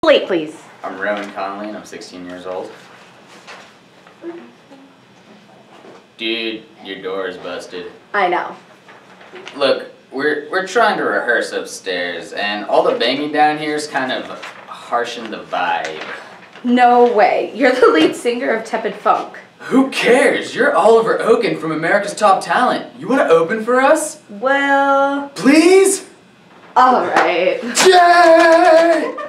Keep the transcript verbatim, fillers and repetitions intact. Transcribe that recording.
Plate, please. I'm Rowan Connolly and I'm sixteen years old. Dude, your door is busted. I know. Look, we're we're trying to rehearse upstairs, and all the banging down here is kind of harshing the vibe. No way. You're the lead singer of Tepid Funk. Who cares? You're Oliver Oaken from America's Top Talent. You want to open for us? Well... Please? Alright. Yay!